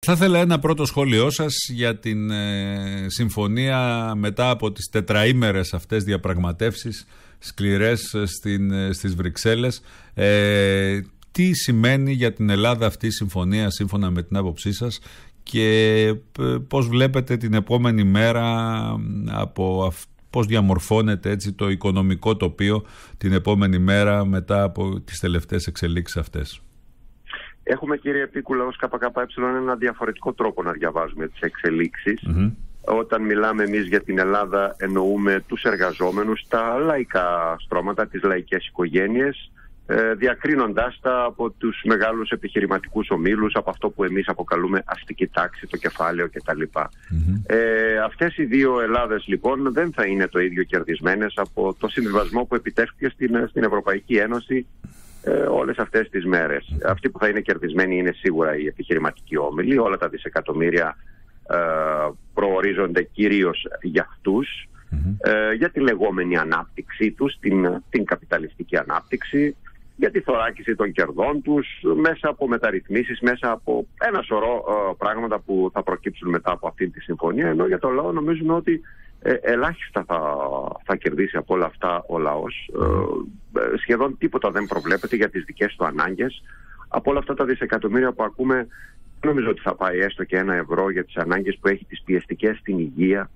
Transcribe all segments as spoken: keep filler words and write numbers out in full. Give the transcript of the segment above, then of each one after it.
Θα ήθελα ένα πρώτο σχόλιο σας για την ε, συμφωνία μετά από τις τετραήμερες αυτές διαπραγματεύσεις σκληρές στην, στις Βρυξέλλες. Ε, τι σημαίνει για την Ελλάδα αυτή η συμφωνία σύμφωνα με την άποψή σας και πώς βλέπετε την επόμενη μέρα από αυτό? Πώς διαμορφώνεται έτσι το οικονομικό τοπίο την επόμενη μέρα μετά από τις τελευταίες εξελίξεις αυτές? Έχουμε, κύριε Επίκουλα, ως ΚΚΕ ένα διαφορετικό τρόπο να διαβάζουμε τις εξελίξεις. Mm-hmm. Όταν μιλάμε εμείς για την Ελλάδα εννοούμε τους εργαζόμενους, τα λαϊκά στρώματα, τις λαϊκές οικογένειες, ε, διακρίνοντάς τα από τους μεγάλους επιχειρηματικούς ομίλους, από αυτό που εμείς αποκαλούμε αστική τάξη, το κεφάλαιο κτλ. Mm-hmm. Ε, αυτές οι δύο Ελλάδες λοιπόν δεν θα είναι το ίδιο κερδισμένες από το συμβιβασμό που επιτεύχθηκε στην, στην Ευρωπαϊκή Ένωση ε, όλες αυτές τις μέρες. Mm-hmm. Αυτοί που θα είναι κερδισμένοι είναι σίγουρα οι επιχειρηματικοί όμιλοι, όλα τα δισεκατομμύρια ε, προορίζονται κυρίως για αυτούς. Mm-hmm. ε, για τη λεγόμενη ανάπτυξή τους, την, την καπιταλιστική ανάπτυξη, για τη θωράκιση των κερδών τους μέσα από μεταρρυθμίσεις, μέσα από ένα σωρό ε, πράγματα που θα προκύψουν μετά από αυτή τη συμφωνία, ενώ για το λαό νομίζουμε ότι ε, ελάχιστα θα, θα κερδίσει από όλα αυτά ο λαός. Ε, σχεδόν τίποτα δεν προβλέπεται για τις δικές του ανάγκες. Από όλα αυτά τα δισεκατομμύρια που ακούμε, νομίζω ότι θα πάει έστω και ένα ευρώ για τις ανάγκες που έχει τις πιεστικές στην υγεία,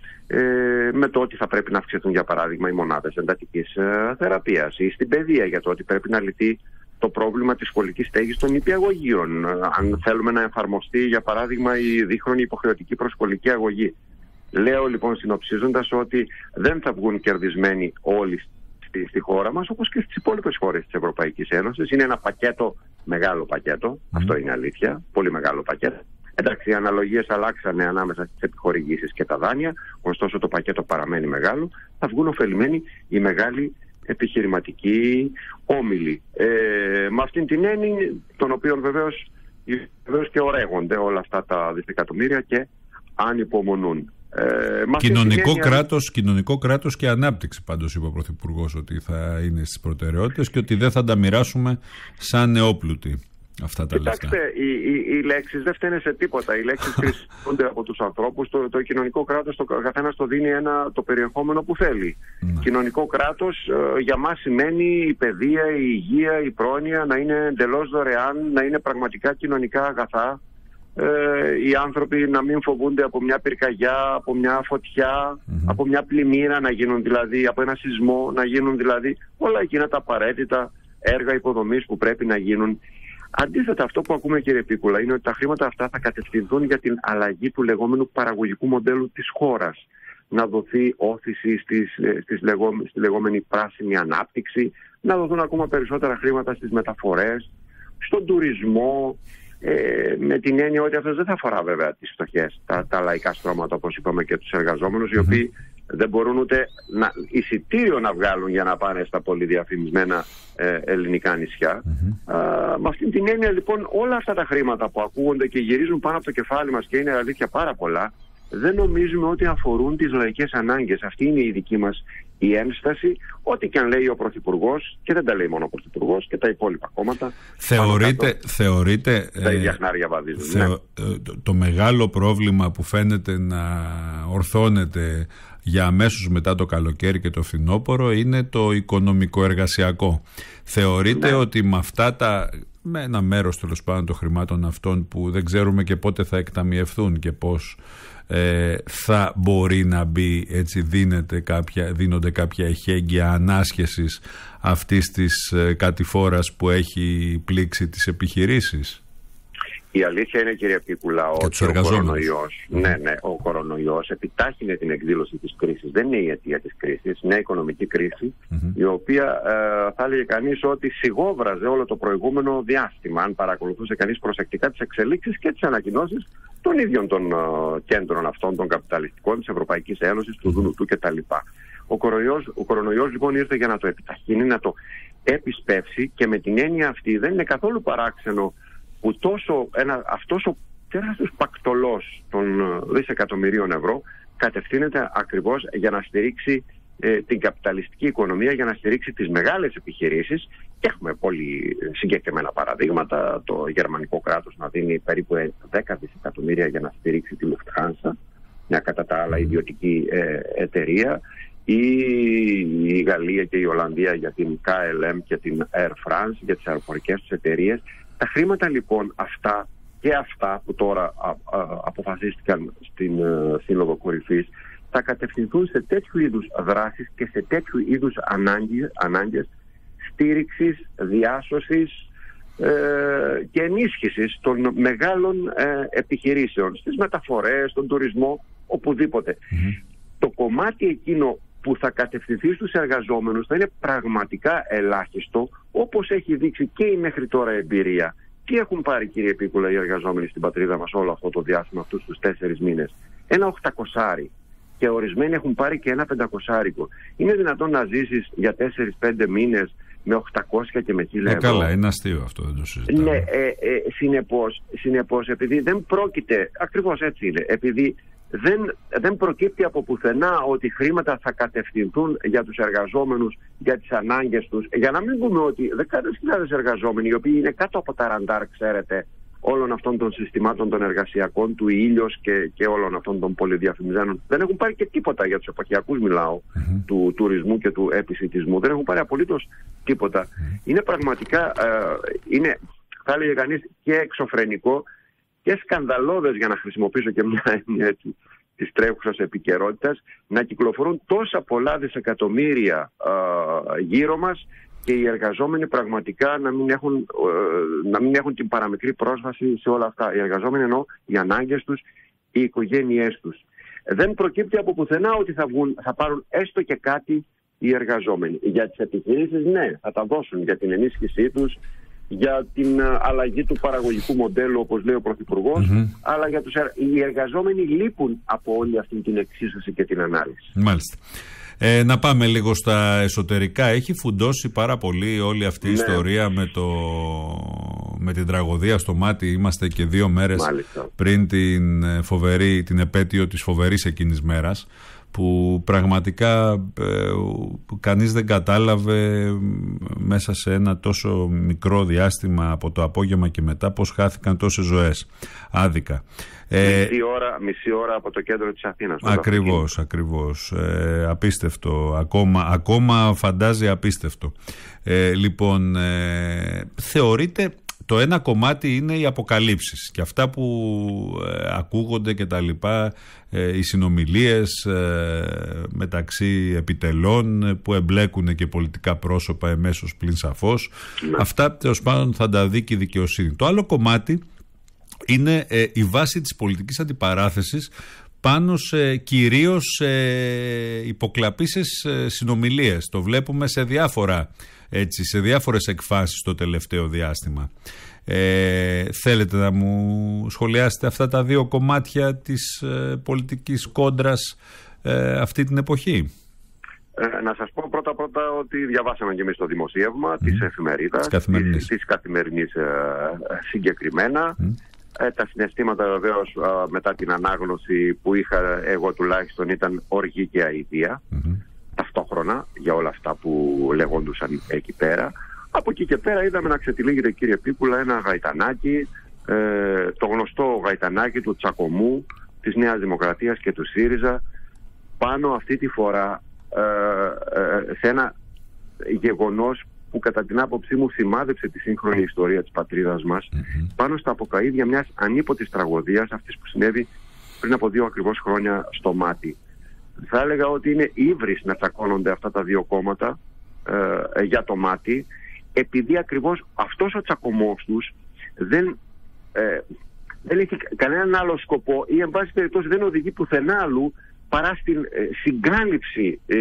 Ε, με το ότι θα πρέπει να αυξηθούν για παράδειγμα οι μονάδες εντατικής ε, θεραπείας ή στην παιδεία, για το ότι πρέπει να λυθεί το πρόβλημα της σχολικής στέγης των νηπιαγωγείων, ε, αν θέλουμε να εφαρμοστεί για παράδειγμα η δίχρονη υποχρεωτική προσχολική αγωγή. Λέω λοιπόν συνοψίζοντας ότι δεν θα βγουν κερδισμένοι όλοι στη, στη χώρα μας, όπως και στις υπόλοιπες χώρες της Ευρωπαϊκής Ένωσης. Είναι ένα πακέτο, μεγάλο πακέτο, mm. αυτό είναι αλήθεια, πολύ μεγάλο πακέτο. Εντάξει, οι αναλογίες αλλάξανε ανάμεσα στις επιχορηγήσεις και τα δάνεια, ωστόσο το πακέτο παραμένει μεγάλο. Θα βγουν ωφελημένοι οι μεγάλοι επιχειρηματικοί όμιλοι. Ε, με αυτήν την έννοια, των οποίων βεβαίως, βεβαίως και ωραίγονται όλα αυτά τα δισεκατομμύρια και ανυπομονούν. Ε, κοινωνικό, έννοια... κράτος, κοινωνικό κράτος και ανάπτυξη, πάντως είπε ο Πρωθυπουργός ότι θα είναι στις προτεραιότητες και ότι δεν θα τα μοιράσουμε σαν νεόπλουτοι. Αυτά τα Κοιτάξτε, οι, οι, οι λέξεις δεν φταίνε σε τίποτα. Οι λέξεις χρησιμοποιούνται από τους ανθρώπους. Το, το κοινωνικό κράτος, το καθένας το δίνει ένα, το περιεχόμενο που θέλει. Mm. Κοινωνικό κράτος ε, για μας σημαίνει η παιδεία, η υγεία, η πρόνοια να είναι εντελώς δωρεάν, να είναι πραγματικά κοινωνικά αγαθά. Ε, οι άνθρωποι να μην φοβούνται από μια πυρκαγιά, από μια φωτιά, mm-hmm. από μια πλημμύρα να γίνουν δηλαδή, από ένα σεισμό να γίνουν δηλαδή όλα εκείνα τα απαραίτητα έργα υποδομής που πρέπει να γίνουν. Αντίθετα, αυτό που ακούμε, κύριε Πίκουλα, είναι ότι τα χρήματα αυτά θα κατευθυνθούν για την αλλαγή του λεγόμενου παραγωγικού μοντέλου της χώρας. Να δοθεί όθηση στις, στις λεγό, στη λεγόμενη πράσινη ανάπτυξη, να δοθούν ακόμα περισσότερα χρήματα στις μεταφορές, στον τουρισμό, ε, με την έννοια ότι αυτό δεν θα αφορά βέβαια τις φτωχές, τα, τα λαϊκά στρώματα, όπως είπαμε, και τους εργαζόμενους, mm-hmm. οι οποίοι δεν μπορούν ούτε να, εισιτήριο να βγάλουν για να πάνε στα πολύ διαφημισμένα ε, ελληνικά νησιά. Mm-hmm. Α, με αυτήν την έννοια λοιπόν όλα αυτά τα χρήματα που ακούγονται και γυρίζουν πάνω από το κεφάλι μας και είναι αλήθεια πάρα πολλά, δεν νομίζουμε ότι αφορούν τις λαϊκές ανάγκες. Αυτή είναι η δική μας η ένσταση, ό,τι και αν λέει ο Πρωθυπουργός, και δεν τα λέει μόνο ο Πρωθυπουργός και τα υπόλοιπα κόμματα. Θεωρείτε, κάτω, θεωρείτε τα ίδια χνάρια βαδίζουν. Θεω, ναι. το, το μεγάλο πρόβλημα που φαίνεται να ορθώνεται για αμέσως μετά το καλοκαίρι και το φθινόπωρο είναι το οικονομικό-εργασιακό. Θεωρείτε ναι. ότι με αυτά τα, με ένα μέρος τέλος πάντων των χρημάτων αυτών που δεν ξέρουμε και πότε θα εκταμιευθούν και πώς ε, θα μπορεί να μπει, έτσι δίνεται κάποια, δίνονται κάποια εχέγγυα ανάσχεσης αυτής της ε, κατηφόρας που έχει πλήξει τις επιχειρήσεις? Η αλήθεια είναι, κύριε Πίκουλα, ότι ο κορονοϊός, mm. ναι, ναι, ο κορονοϊός επιτάχυνε την εκδήλωση της κρίσης. Δεν είναι η αιτία της κρίσης, είναι η οικονομική κρίση, mm-hmm. η οποία ε, θα έλεγε κανείς ότι σιγόβραζε όλο το προηγούμενο διάστημα, αν παρακολουθούσε κανείς προσεκτικά τις εξελίξεις και τις ανακοινώσεις των ίδιων των uh, κέντρων αυτών των καπιταλιστικών της Ευρωπαϊκής Ένωσης, του Δουνουτού κτλ. Ο κορονοϊός, ο κορονοϊός λοιπόν ήρθε για να το επιταχύνει, να το επισπεύσει, και με την έννοια αυτή δεν είναι καθόλου παράξενο που τόσο ένα, αυτός ο τεράστιος πακτολός των δισεκατομμυρίων ευρώ κατευθύνεται ακριβώς για να στηρίξει ε, την καπιταλιστική οικονομία, για να στηρίξει τις μεγάλες επιχειρήσεις Και έχουμε πολύ συγκεκριμένα παραδείγματα. Το γερμανικό κράτος να δίνει περίπου δέκα δισεκατομμύρια για να στηρίξει τη Lufthansa, μια κατά τα άλλα ιδιωτική ε, εταιρεία, ή η Γαλλία και η Ολλανδία για την Κέι Ελ Εμ και την Air France, για τις αεροπορικές τους εταιρείες. Τα χρήματα λοιπόν αυτά και αυτά που τώρα α, α, αποφασίστηκαν στην uh, Σύνοδο Κορυφής θα κατευθυνθούν σε τέτοιου είδους δράσεις και σε τέτοιου είδους ανάγκες, ανάγκες στήριξης, διάσωσης ε, και ενίσχυσης των μεγάλων ε, επιχειρήσεων, στις μεταφορές, στον τουρισμό, οπουδήποτε. Mm-hmm. Το κομμάτι εκείνο που θα κατευθυνθεί στους εργαζόμενους θα είναι πραγματικά ελάχιστο, όπως έχει δείξει και η μέχρι τώρα εμπειρία. Τι έχουν πάρει, κύριε Πίκουλα, οι εργαζόμενοι στην πατρίδα μας όλο αυτό το διάστημα, αυτούς τους τέσσερις μήνες? Ένα οχτακοσάρι. Και ορισμένοι έχουν πάρει και ένα πεντακοσάρικο. Είναι δυνατόν να ζήσεις για τέσσερις πέντε μήνες με οκτακόσια και με χίλια ευρώ? Καλά, είναι αστείο αυτό, δεν το συζητάμε. Ναι, ε, ε, συνεπώς, συνεπώς, επειδή δεν πρόκειται, ακριβώς έτσι είναι, επειδή δεν, δεν προκύπτει από πουθενά ότι χρήματα θα κατευθυνθούν για τους εργαζόμενους, για τις ανάγκες τους, για να μην πούμε ότι δεκάδες χιλιάδες εργαζόμενοι, οι οποίοι είναι κάτω από τα ραντάρ, ξέρετε, όλων αυτών των συστημάτων των εργασιακών, του Ήλιος και, και όλων αυτών των πολυδιαφημιζένων, δεν έχουν πάρει και τίποτα για τους εποχιακούς, μιλάω, mm-hmm. του τουρισμού και του επισιτισμού. Δεν έχουν πάρει απολύτως τίποτα. Mm-hmm. Είναι πραγματικά, ε, είναι, θα έλεγε κανείς, και εξωφρενικό και σκανδαλώδες, για να χρησιμοποιήσω και μια έννοια έτσι της τρέχουσας επικαιρότητας, να κυκλοφορούν τόσα πολλά δισεκατομμύρια ε, γύρω μας και οι εργαζόμενοι πραγματικά να μην έχουν, ε, να μην έχουν την παραμικρή πρόσβαση σε όλα αυτά. Οι εργαζόμενοι εννοώ οι ανάγκες τους, οι οικογένειές τους. Δεν προκύπτει από πουθενά ότι θα, βγουν, θα πάρουν έστω και κάτι οι εργαζόμενοι. Για τις επιχειρήσεις, ναι, θα τα δώσουν για την ενίσχυσή τους, για την αλλαγή του παραγωγικού μοντέλου, όπως λέει ο Πρωθυπουργός, mm-hmm. αλλά για τους, οι εργαζόμενοι λείπουν από όλη αυτή την εξίσωση και την ανάλυση. Μάλιστα. Ε, να πάμε λίγο στα εσωτερικά. Έχει φουντώσει πάρα πολύ όλη αυτή η ναι. ιστορία με, το, με την τραγωδία στο Μάτι. Είμαστε και δύο μέρες Μάλιστα. πριν την, φοβερή, την επέτειο της φοβερής εκείνης μέρας, που πραγματικά ε, κανείς δεν κατάλαβε μέσα σε ένα τόσο μικρό διάστημα από το απόγευμα και μετά πώς χάθηκαν τόσες ζωές άδικα. Ε, μισή, ώρα, μισή ώρα από το κέντρο της Αθήνας. Ακριβώς, ακριβώς. Ε, απίστευτο. Ακόμα, ακόμα φαντάζει απίστευτο. Ε, λοιπόν, ε, θεωρείται... Το ένα κομμάτι είναι οι αποκαλύψεις και αυτά που ε, ακούγονται και τα λοιπά, ε, οι συνομιλίες ε, μεταξύ επιτελών που εμπλέκουν και πολιτικά πρόσωπα εμέσως πλην σαφώς. Ναι. Αυτά τέλος πάντων θα τα δει και η δικαιοσύνη. Το άλλο κομμάτι είναι ε, η βάση της πολιτικής αντιπαράθεσης πάνω σε κυρίως ε, υποκλαπήσεις ε, συνομιλίες. Το βλέπουμε σε διάφορα... Έτσι, σε διάφορες εκφάσεις το τελευταίο διάστημα. Ε, θέλετε να μου σχολιάσετε αυτά τα δύο κομμάτια της ε, πολιτικής κόντρας ε, αυτή την εποχή? Ε, να σας πω πρώτα πρώτα ότι διαβάσαμε και εμείς το δημοσίευμα mm. της εφημερίδας, της καθημερινής, της, της καθημερινής ε, συγκεκριμένα. Mm. Ε, τα συναισθήματα βεβαίως ε, μετά την ανάγνωση που είχα εγώ τουλάχιστον ήταν οργή και αηδία. Mm-hmm. Ταυτόχρονα για όλα αυτά που λεγόντουσαν εκεί πέρα. Από εκεί και πέρα είδαμε να ξετυλίγεται, κύριε Πίκουλα, ένα γαϊτανάκι, ε, το γνωστό γαϊτανάκι του Τσακωμού, της Νέας Δημοκρατίας και του ΣΥΡΙΖΑ, πάνω αυτή τη φορά ε, ε, σε ένα γεγονός που κατά την άποψή μου σημάδεψε τη σύγχρονη ιστορία της πατρίδας μας, mm-hmm. πάνω στα αποκαΐδια μιας ανίποτης τραγωδίας, αυτής που συνέβη πριν από δύο ακριβώς χρόνια στο Μάτι. Θα έλεγα ότι είναι ύβρις να τσακώνονται αυτά τα δύο κόμματα ε, για το Μάτι, επειδή ακριβώς αυτός ο τσακωμός τους δεν, ε, δεν έχει κανέναν άλλο σκοπό ή εν πάση περιπτώσει δεν οδηγεί πουθενά άλλου παρά στην ε, συγκάλυψη ε,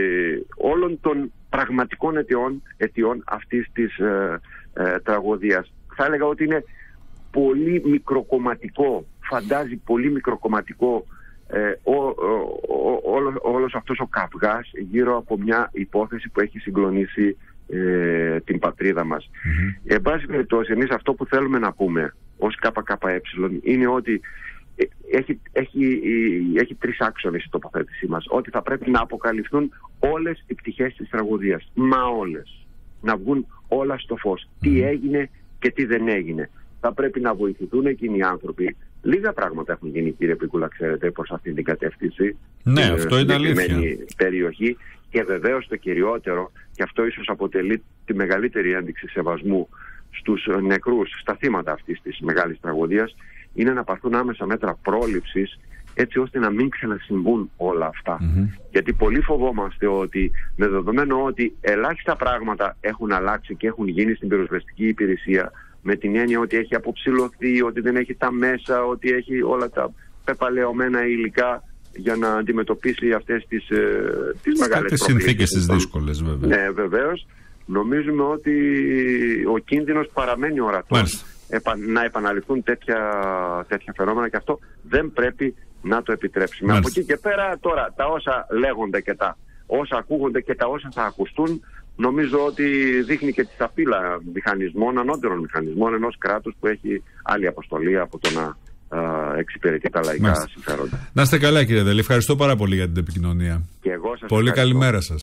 όλων των πραγματικών αιτιών, αιτιών αυτής της ε, ε, τραγωδίας. Θα έλεγα ότι είναι πολύ μικροκομματικό, φαντάζει πολύ μικροκομματικό Ε, ο, ο, ο, όλος, όλος αυτός ο καυγάς γύρω από μια υπόθεση που έχει συγκλονίσει ε, την πατρίδα μας. Mm-hmm. Εν πάση περιπτώσει, εμείς αυτό που θέλουμε να πούμε ως ΚΚΕ είναι ότι έχει, έχει, έχει τρεις άξονες η τοποθέτησή μας. Ότι θα πρέπει να αποκαλυφθούν όλες οι πτυχές της τραγωδίας. Μα όλες. Να βγουν όλα στο φως. Mm. Τι έγινε και τι δεν έγινε. Θα πρέπει να βοηθηθούν εκείνοι οι άνθρωποι. Λίγα πράγματα έχουν γίνει, κύριε Πίκουλα, ξέρετε, προς αυτήν την κατεύθυνση. Ναι, ε, αυτό είναι αλήθεια. Περιοχή. Και βεβαίως το κυριότερο, και αυτό ίσως αποτελεί τη μεγαλύτερη ένδειξη σεβασμού στους νεκρούς, στα θύματα αυτής της μεγάλης τραγωδίας, είναι να πάρθουν άμεσα μέτρα πρόληψης, έτσι ώστε να μην ξανασυμβούν όλα αυτά. Mm-hmm. Γιατί πολύ φοβόμαστε ότι, με δεδομένο ότι ελάχιστα πράγματα έχουν αλλάξει και έχουν γίνει στην πυροσβεστική υπηρεσία, με την έννοια ότι έχει αποψηλωθεί, ότι δεν έχει τα μέσα, ότι έχει όλα τα πεπαλαιωμένα υλικά για να αντιμετωπίσει αυτές τις, ε, τις μεγάλες προκλήσεις. Συνθήκες τις δύσκολες, βέβαια. Ναι, βεβαίως. Νομίζουμε ότι ο κίνδυνος παραμένει ορατός επα, να επαναληφθούν τέτοια, τέτοια φαινόμενα, και αυτό δεν πρέπει να το επιτρέψουμε. Μάλιστα. Από εκεί και πέρα τώρα τα όσα λέγονται και τα όσα ακούγονται και τα όσα θα ακουστούν, νομίζω ότι δείχνει και τη σαπίλα μηχανισμών, ανώτερων μηχανισμών ενός κράτους που έχει άλλη αποστολή από το να α, εξυπηρετεί τα λαϊκά Μάλιστα. συμφέροντα. Να είστε καλά, κύριε Δελή. Ευχαριστώ πάρα πολύ για την επικοινωνία. Και εγώ σας πολύ ευχαριστώ. Καλημέρα σας.